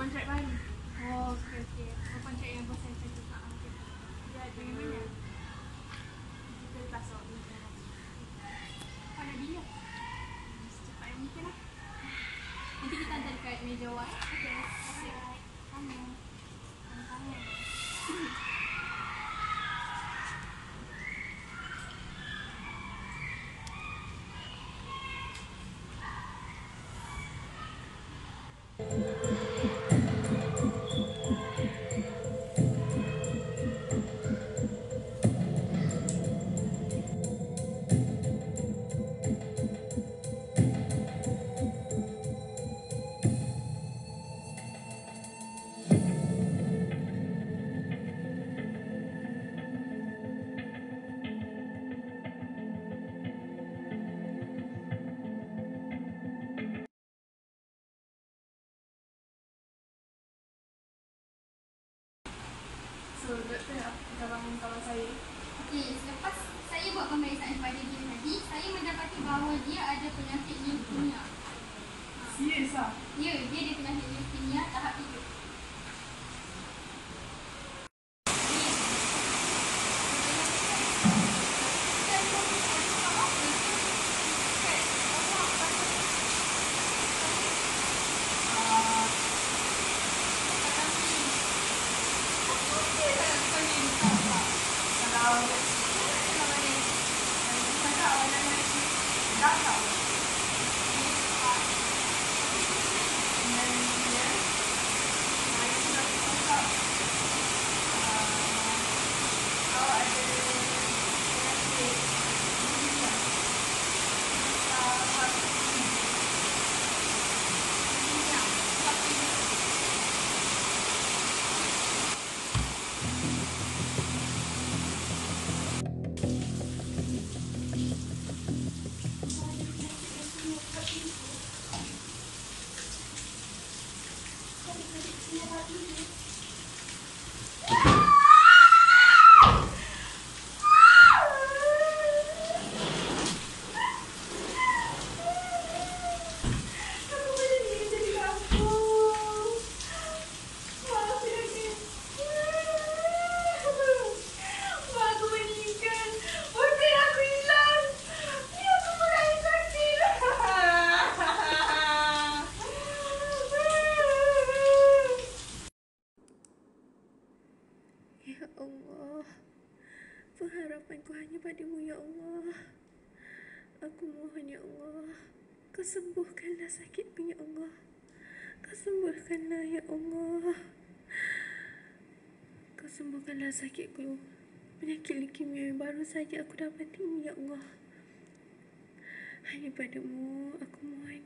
kontrak baru. Oh, okey. Kontrak yang bos saya cakap. Okay. Dia ada digital classroom. Pada bila? Secepat yang mungkin lah. Nanti kita hantar dekat meja awak. Okey, terima kasih. Sama. Sama-sama. So, doktor apa cabaran kawan saya? Okey, selepas saya buat pemeriksaan pada dia tadi, saya mendapati bahawa dia ada penyakit leukemia. Serius lah? Ya, dia ada penyakit leukemia tahap 3. Ya Allah, pengharapanku hanya padamu ya Allah. Aku mohon ya Allah, Kau sembuhkanlah sakitku ya Allah. Kau sembuhkanlah ya Allah. Kau sembuhkanlah sakitku. Penyakit leukemia yang baru saja aku dapati ini ya Allah. Hanya padamu aku mohon.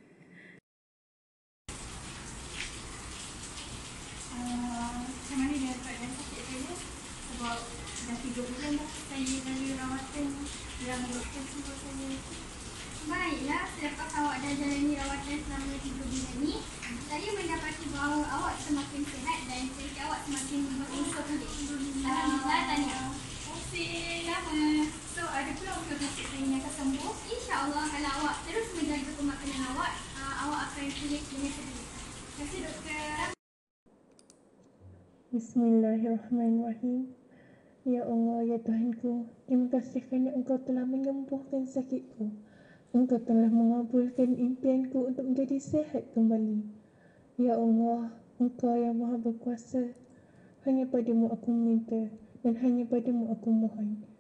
Macam mana dia keadaan sakit saya? Sebab dah 3 bulan dah saya lalui rawatan yang doktor suruh saya. Baiklah, selepas awak dah jalani rawatan selama 3 bulan ni, saya mendapati bahawa awak semakin sihat dan kulit awak semakin berinsur pulih. Alhamdulillah, tahniah. Terima kasih. So, ada pula untuk sakit saya yang akan sembuh? InsyaAllah, kalau awak terus menjaga pemakanan awak, awak akan pulih dengan segera. Terima kasih doktor. Bismillahirrahmanirrahim. Ya Allah, ya Tuhanku, terima kasih kerana Engkau telah menyembuhkan sakitku. Engkau telah mengabulkan impianku untuk menjadi sihat kembali. Ya Allah, Engkau yang maha berkuasa. Hanya padamu aku meminta dan hanya padamu aku mohon.